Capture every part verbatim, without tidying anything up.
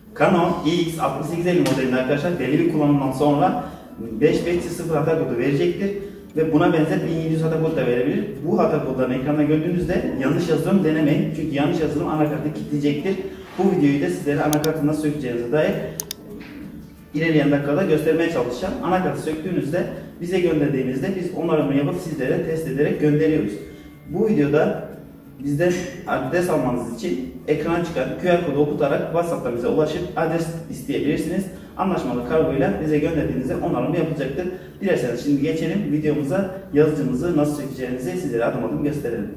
Canon i x altmış sekiz elli modelinde arkadaşlar belli bir kullanımdan sonra beş beş sıfır hata kodu verecektir. Ve buna benzer bin yedi yüz hata kodu da verebilir. Bu hata kodlarını ekranda gördüğünüzde yanlış yazılım denemeyin. Çünkü yanlış yazılım anakartı kilitleyecektir. Bu videoyu da sizlere anakartı nasıl sökeceğinize dair ilerleyen dakikada göstermeye çalışacağım. Anakartı söktüğünüzde bize gönderdiğinizde biz onarımını yapıp sizlere test ederek gönderiyoruz. Bu videoda bizden adres almanız için ekrana çıkan Q R kodu okutarak WhatsApp'ta bize ulaşıp adres isteyebilirsiniz. Anlaşmalı kargoyla bize gönderdiğinizde onarımı yapılacaktır. Dilerseniz şimdi geçelim videomuza, yazıcımızı nasıl sökeceğinizi sizlere adım adım gösterelim.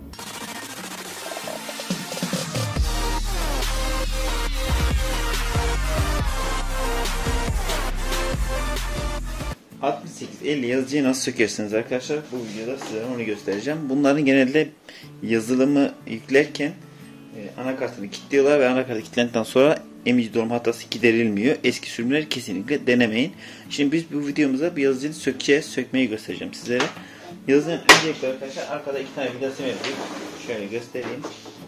altmış sekiz elli yazıcıyı nasıl sökersiniz arkadaşlar? Bu videoda size onu göstereceğim. Bunların genelde yazılımı yüklerken e, anakartını kilitliyorlar ve anakartı kilitlendikten sonra emici dolum hatası giderilmiyor. Eski sürümleri kesinlikle denemeyin. Şimdi biz bu videomuzda bir yazıcıyı sökeceğiz. Sökmeyi göstereceğim sizlere. Yazıcının öncelikle arkadaşlar arkada iki tane vidası mevcut. Şöyle göstereyim.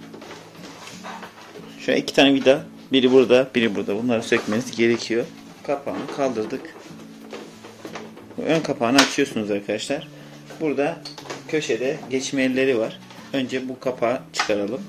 Şöyle iki tane vida. Biri burada, biri burada. Bunları sökmeniz gerekiyor. Kapağını kaldırdık. Ön kapağını açıyorsunuz arkadaşlar. Burada köşede geçme elleri var. Önce bu kapağı çıkaralım.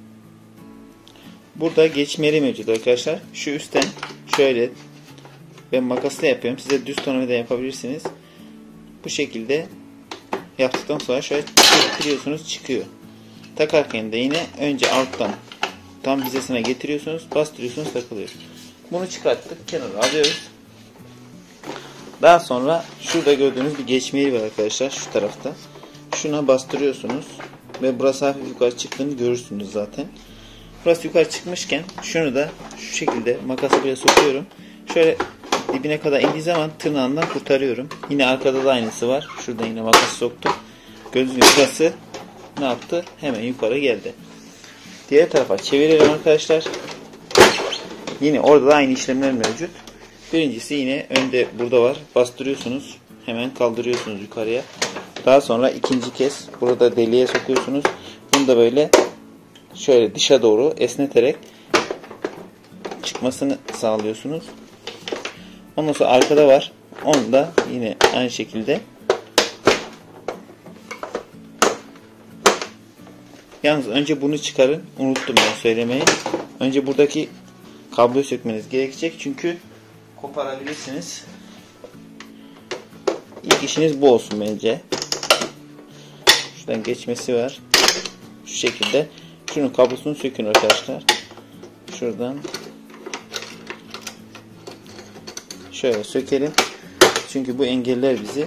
Burada geçmeli mevcut arkadaşlar. Şu üstten şöyle, ben makasla yapıyorum. Size düz tornavida yapabilirsiniz. Bu şekilde yaptıktan sonra şöyle çektiriyorsunuz, çıkıyor. Takarken de yine önce alttan tam hizasına getiriyorsunuz, bastırıyorsunuz, takılıyor. Bunu çıkarttık, kenara alıyoruz. Daha sonra şurada gördüğünüz bir geçme yeri var arkadaşlar, şu tarafta. Şuna bastırıyorsunuz ve burası hafif yukarı çıktığını görürsünüz zaten. Burası yukarı çıkmışken şunu da şu şekilde makası bile sokuyorum. Şöyle dibine kadar indiği zaman tırnağından kurtarıyorum. Yine arkada da aynısı var. Şurada yine makası soktum. Gördüğünüz gibi burası ne yaptı? Hemen yukarı geldi. Diğer tarafa çevirelim arkadaşlar. Yine orada da aynı işlemler mevcut. Birincisi yine önde burada var. Bastırıyorsunuz. Hemen kaldırıyorsunuz yukarıya. Daha sonra ikinci kez burada deliğe sokuyorsunuz. Bunu da böyle şöyle dışa doğru esneterek çıkmasını sağlıyorsunuz. Ondan sonra arkada var. Onu da yine aynı şekilde. Yalnız önce bunu çıkarın. Unuttum ben söylemeyi. Önce buradaki kabloyu sökmeniz gerekecek. Çünkü koparabilirsiniz. İlk işiniz bu olsun bence. Şuradan geçmesi var. Şu şekilde. Şunun kablosunu sökün arkadaşlar. Şuradan. Şöyle sökelim. Çünkü bu engeller bizi.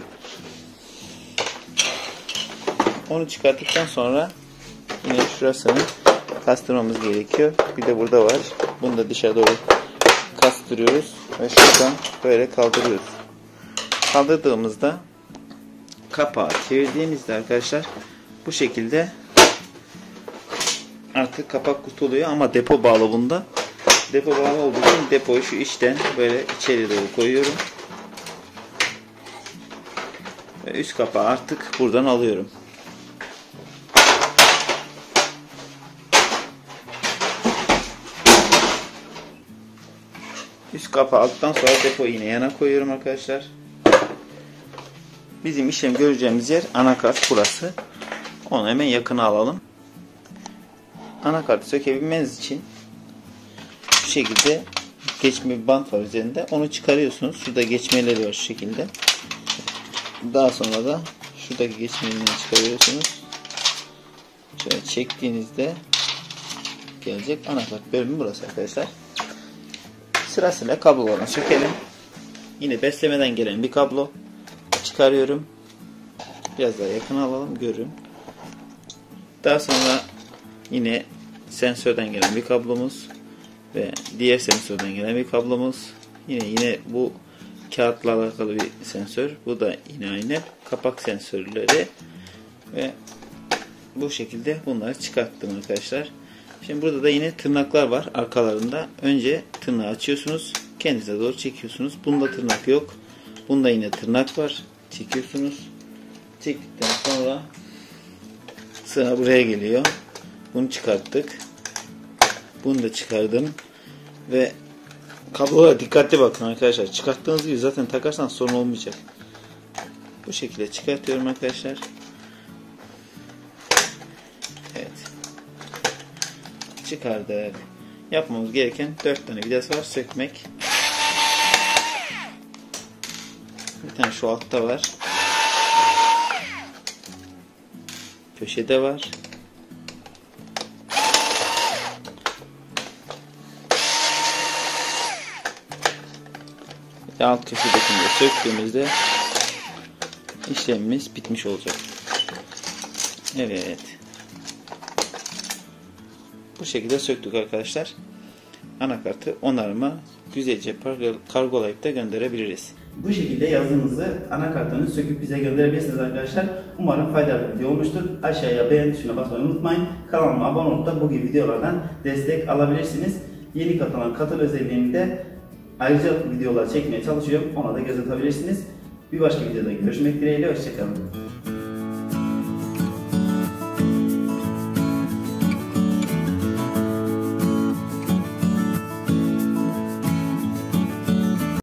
Onu çıkarttıktan sonra yine şurasını kastırmamız gerekiyor. Bir de burada var. Bunu da dışarı doğru kastırıyoruz. Ve şuradan böyle kaldırıyoruz. Kaldırdığımızda kapağı çevirdiğimizde arkadaşlar bu şekilde artık kapak kurtuluyor ama depo bağlı bunda. Depo bağlı olduğu için depoyu şu içten böyle içeri doğru koyuyorum. Ve üst kapağı artık buradan alıyorum. Üst kapağı aldıktan sonra depoyu yine yana koyuyorum arkadaşlar. Bizim işlem göreceğimiz yer anakart burası. Onu hemen yakına alalım. Anakartı sökebilmeniz için şu şekilde geçme bir bant var üzerinde. Onu çıkarıyorsunuz. Şurada geçmeleri var şu şekilde. Daha sonra da şuradaki geçmelerini çıkarıyorsunuz. Şöyle çektiğinizde gelecek anakart bölümü burası arkadaşlar. Sırasıyla kablolarını sökelim. Yine beslemeden gelen bir kablo çıkarıyorum. Biraz daha yakın alalım, görün. Daha sonra yine sensörden gelen bir kablomuz ve diğer sensörden gelen bir kablomuz. Yine yine bu kağıtla alakalı bir sensör. Bu da yine aynı kapak sensörleri ve bu şekilde bunları çıkarttım arkadaşlar. Şimdi burada da yine tırnaklar var arkalarında. Önce tırnağı açıyorsunuz. Kendinize doğru çekiyorsunuz. Bunda tırnak yok. Bunda yine tırnak var. Çekiyorsunuz. Çektikten sonra sıra buraya geliyor. Bunu çıkarttık. Bunu da çıkardım. Ve Kablolara dikkatli bakın arkadaşlar. Çıkarttığınız gibi zaten takarsanız sorun olmayacak. Bu şekilde çıkartıyorum arkadaşlar. Evet. Çıkardık. Yapmamız gereken dört tane vidas var. Sökmek. Bir tane şu altta var. Köşede var. Ve alt köşedekini de söktüğümüzde işlemimiz bitmiş olacak. Evet. Bu şekilde söktük arkadaşlar. Anakartı onarıma güzelce kargolayıp da gönderebiliriz. Bu şekilde yazılımınızı anakartını söküp bize gönderebilirsiniz arkadaşlar. Umarım faydalı bir video olmuştur. Aşağıya beğen tuşuna basmayı unutmayın. Kanalıma abone olup da bu gibi videolardan destek alabilirsiniz. Yeni katılan katıl özelliğinde ayrıca videolar çekmeye çalışıyorum. Ona da göz atabilirsiniz. Bir başka videoda görüşmek dileğiyle. Hoşçakalın.